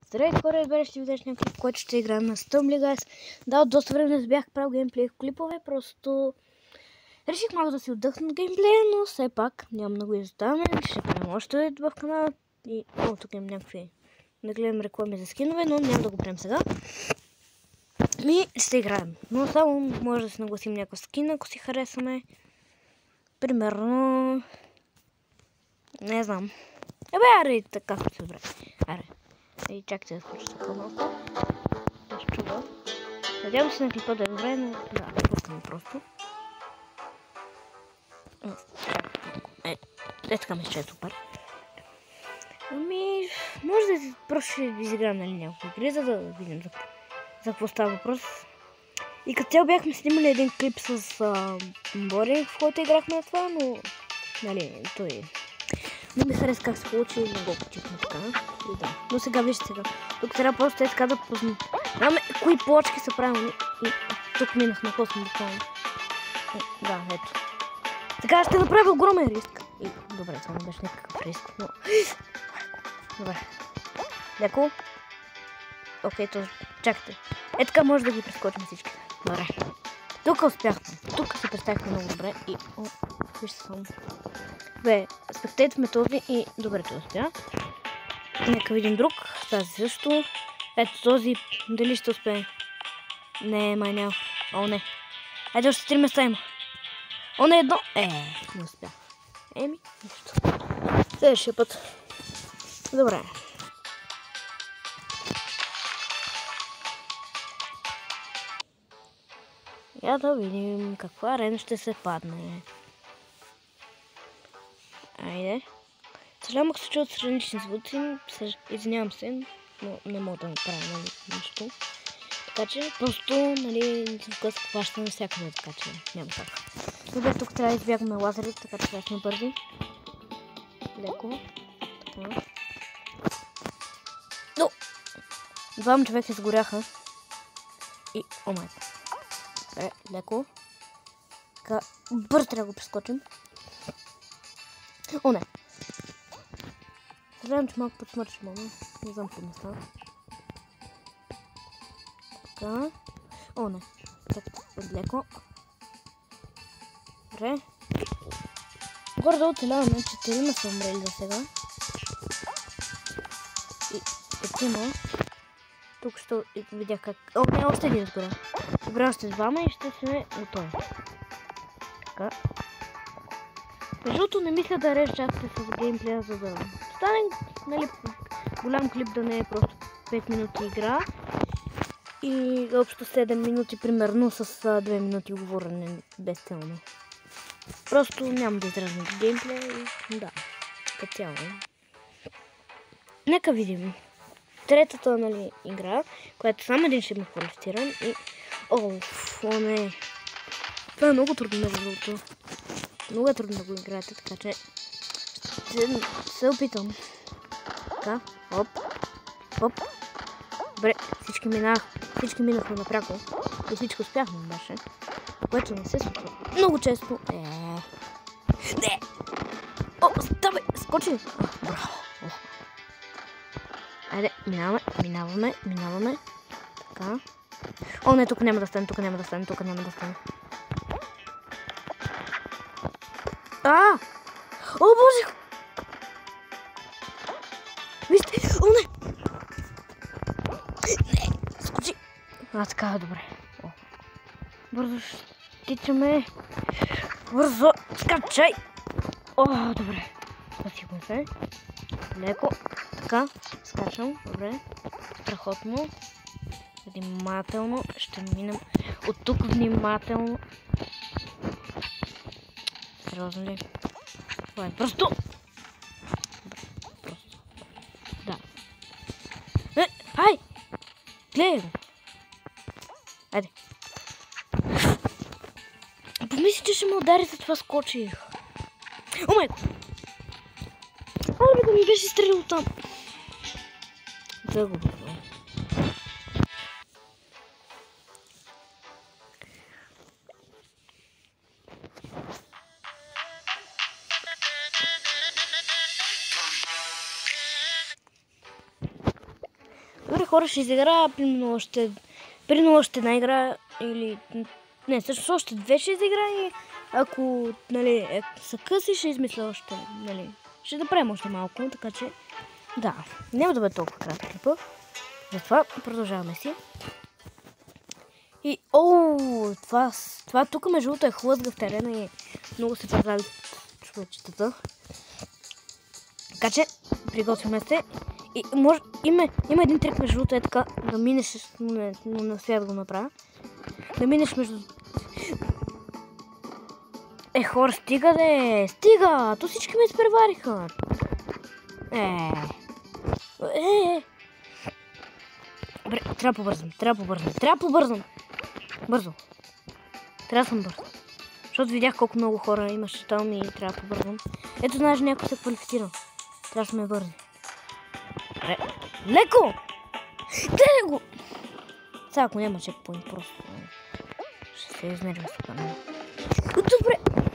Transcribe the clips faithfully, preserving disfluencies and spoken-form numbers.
Здравейте хора, избера ще ви дадеш някакъв, който ще играем на Stumbly Guys. Да, от доста време не бях правил геймплей в клипове, просто реших малко да си отдъхна от геймплея, но все пак няма много изоставяне. Ще правим още в канала и о, тук имам някакви да гледам реклами за скинове, но няма да го правим сега. И ще играем, но само може да си нагласим някакъв скин, ако си харесаме. Примерно... Не знам. Абе, аре, така се добре. Аре. И чакайте да включа така малко. Да се чува. Надявам се на клипа да е добре, но да, пускаме просто. Е, е така ми ще е супер. Ами, може да просто ще изиграем нали някакви игри, за да видим за, за какво става въпрос. И като цяло бяхме снимали един клип с а, Бори, в който играхме на това, но нали, той не ми хареса как се получи и не го почихме така. И да. Но сега вижте сега. Тук трябва просто е така да познам. Знаме кои плочки са правилни. И тук минах на косъм буквално. Да, ето. Така ще направя огромен риск. И добре, това не беше някакъв риск, но... Добре. Леко. Окей, то чакайте. Е така може да ги прескочим всички. Добре. Тук успяхме. Тук се представихме много добре и... О, вижте само. Бе, спектейт този и добре това успя. Нека видим друг. Тази също. Ето този. Дали ще успее? Не, май няма. О, не. Ето още три места има. О, не едно. Е, не успя. Еми, нищо. Следващия път. Добре. Я да видим каква арена ще се падне. Айде. Съжалявам, ако се чуват странични звуци, извинявам се, но не мога да направя нали, нищо. Така че просто, нали, звука се хваща навсякъде, така че няма как. Добре, тук трябва да избягаме лазерите, така че трябва сме бързи. Леко. Така. Но! Двама човека изгоряха. И, о май. Добре, леко. Така, бързо трябва да го прескочим. О, не! Съжалявам, че малко подсмърчи, мама. Не знам какво ми става. Така. О, не. Така, леко. Добре. Горе-долу целяваме, четирима са умрели за сега. И петима. Тук ще видях как... О, не, още един сгоря. Добре, още двама и ще сме готови. Така. Между другото не мисля да режа частите с геймплея, за да стане нали, голям клип, да не е просто пет минути игра. И общо седем минути, примерно с две минути говорене безцелно. Просто няма да израждам геймплея и да, като цяло. Нека видим. Третата нали, игра, която само един ще има квалифициран и... О, о не. Това е много трудно между другото. Много е трудно да го играете, така че ще се опитам. Така, оп, оп. Добре, всички минах, всички минахме напряко и всичко успяхме беше, което не се случва много често. Е, не! О, ставай, скочи! Браво! О. Айде, минаваме, минаваме, минаваме. Така. О, не, тук няма да стане, тук няма да стане, тук няма да стане. А! О, боже! Вижте! О, не! Не! Скочи! А, така, добре. О. Бързо стичаме. Бързо! Скачай! О, добре. Спасихме се. Леко. Така. Скачам. Добре. Страхотно. Внимателно. Ще минем от тук внимателно. Сериозно ли? Това е просто... Добре, просто. Да. Е, ай! Гледай го! Айде. Помисли, че ще ме удари, за това скочих. О, майко! Абе, да ми беше стрелил там. Загубих. Добре, хора, ще изиграя примерно още, примерно още една игра или... Не, също още две ще изиграя и ако, нали, е, са къси, ще измисля още, нали, ще направим още малко, така че, да, няма да бъде толкова кратък клипа. Затова продължаваме си. И, оу, това, това тук между другото е хлъзга в терена и много се пазали човечетата. Така че, приготвяме се. И може, има, има един трик между другото е така, да минеш, но, но на сега да го направя. Да минеш между... Е, хора, стига де! Стига! То всички ме изпревариха! Е, е, добре, трябва побързам, трябва побързам, трябва побързам! Бързо! Трябва да съм бързо. Защото видях колко много хора имаше там и трябва да побързам. Ето, знаеш, някой се квалифицира. Трябва да сме бързи. Добре. Леко! Гледай го! Сега, ако няма чекпоинт, просто... Ще се изнервя с това. Добре!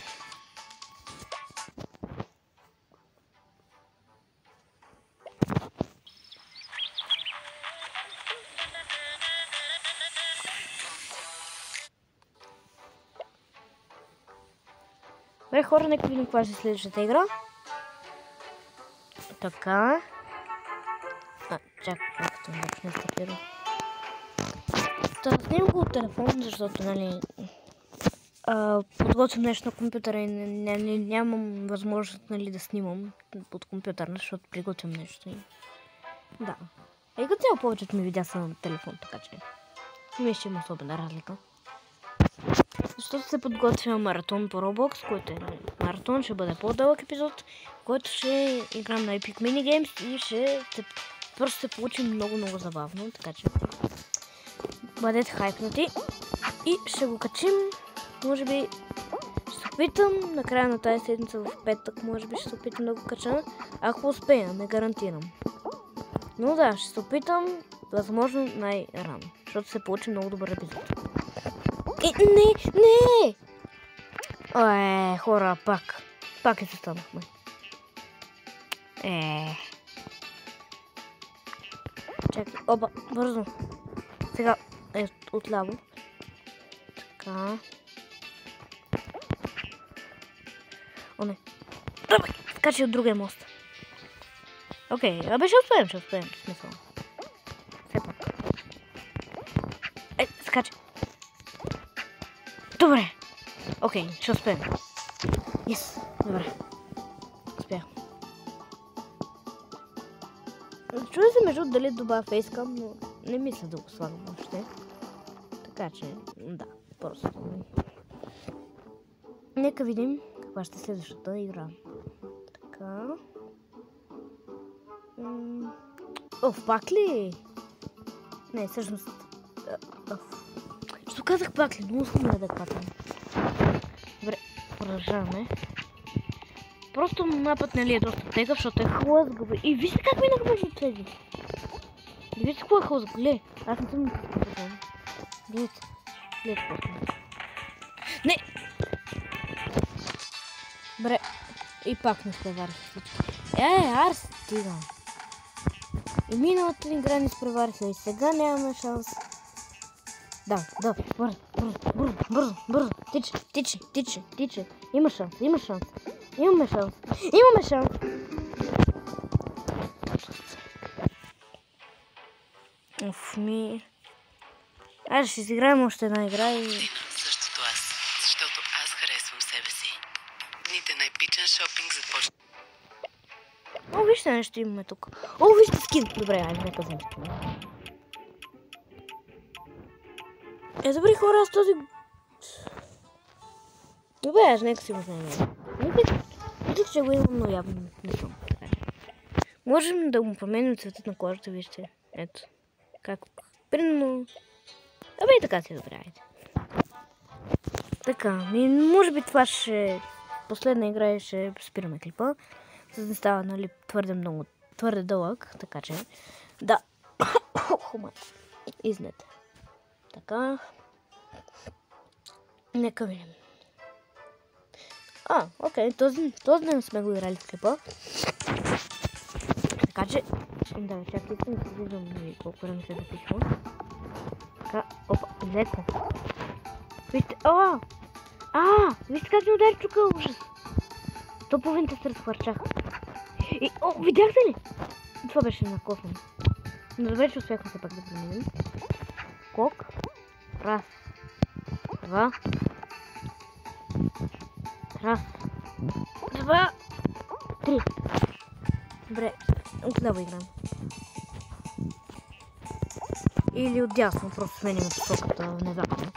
Добре, хора, нека видим каква ще е следващата игра. Така. А, чакай, като не стартира. Та, снимам го от телефон, защото, нали, а, подготвям нещо на компютъра и не, не, не, нямам възможност, нали, да снимам под компютъра, защото приготвям нещо. И... Да. И като цяло повечето ми видеа са на телефон, така че не ще има особена разлика. Защото се подготвя маратон по Roblox, който е маратон, ще бъде по-дълъг епизод, който ще играм на Epic Mini Games и ще се, просто се получи много-много забавно, така че бъдете хайпнати и ще го качим, може би ще се опитам на края на тази седмица в петък, може би ще се опитам да го кача, ако успея, не гарантирам. Но да, ще се опитам възможно най-рано, защото се получи много добър епизод. Е, не, не! Е, хора, пак. Пак е се станахме. Е. Чакай, оба, бързо. Сега е отляво. Така. О, не. Давай, скачи от другия мост. Окей, абе ще успеем, ще успеем. Смисъл. Все пак. Е, скачи. Добре. Окей, ще успеем. Yes, добре. Успях. Чудя се между дали добавя фейскам, но не мисля да го слагам въобще. Така че, да, просто. Нека видим каква ще е следващата игра. Така. Оф, пак ли? Не, всъщност... Що казах пак ли? Много искам да катам. Добре, продължаваме. Просто мапът, нали, е доста тегъв, защото е хлъзгав. И вижте как минах между тези. Вижте какво е хлъзгав. Гле, аз не съм... Гледайте. Гледайте какво. Не! Добре. И пак не спреварих всички. Е, аз стигам. И миналата игра не спреварих, и сега нямаме шанс. Да, да, бързо, бързо, бързо, бързо, бързо, тиче, тиче, тиче, тиче. Има шанс, има шанс, имаме шанс, имаме шанс. Оф, ми... Аз ще изиграем още една игра и... Същото аз, защото аз харесвам себе си. Дните на епичен шопинг започва. О, вижте нещо имаме тук. О, вижте скин. Добре, айде, нека взем скин. Е, добре хора, аз този... Добре, аз нека си го вземем. Мислих, че го имам, но явно не съм. Можем да му променим цветът на кожата, вижте. Ето. Как... Примерно... Абе и така си добре, айде. Така, ми, може би това ще... Последна игра и ще спираме клипа. За да не става, нали, твърде много, твърде дълъг, така че... Да. Хума. Изнете. Така. Нека видим. А, окей, този, този ден сме го играли в клипа. Така че, Да, чакай, искам да виждам колко време се записва. Така, опа, леко. Вижте, а! А! Вижте как ми удари чука, ужас! То половината се разхвърчах. И, о, видяхте ли? Това беше накосно. Но добре, че успяхме се пак да преминем. Кок. Раз. Два. Раз. Два. Три. Добре, отляво играем. Или отдясно, просто сменим посоката внезапно.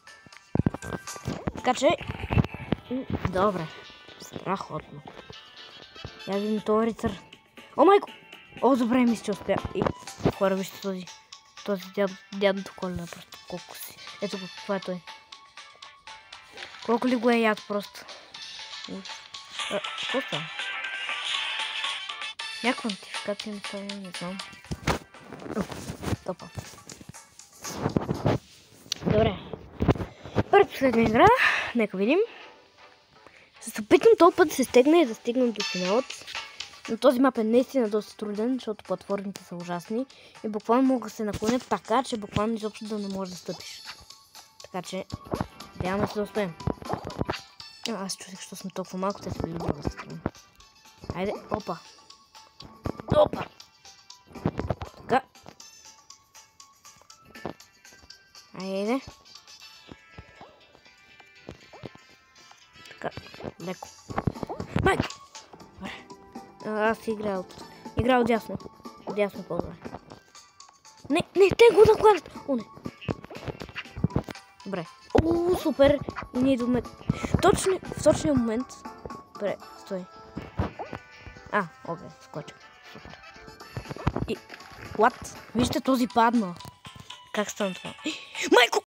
Така че... Добре. Страхотно. Я видим този рицар. О, майко! О, добре, мисля, че успя. И хора, вижте този. Този дядо, дядото Коледа, просто колко си. Ето го, това е той. Колко ли го е яд просто. А, какво става? Някаква нотификация не става, не знам. Топа. Добре. Предпоследна игра. Нека видим. Ще се опитам този път да се стегна и да стигнем до финалът. Но този мап е наистина доста труден, защото платформите са ужасни. И буквално мога да се наклонят така, че буквално изобщо да не можеш да стъпиш. Така че, надяваме се да успеем. Аз чувствах, защото сме толкова малко, те са били друга страна. Айде, опа. Опа. Така. Айде. Така, леко. Майко! Аз играл. Играл дясно. Дясно по-добре. Не, не, те го накланят. О, не. Добре. О, супер. И ние идваме. Точно, в точния момент. Добре, стой. А, окей, скоча. Супер. И, what? Вижте, този падна. Как стана това? Майко!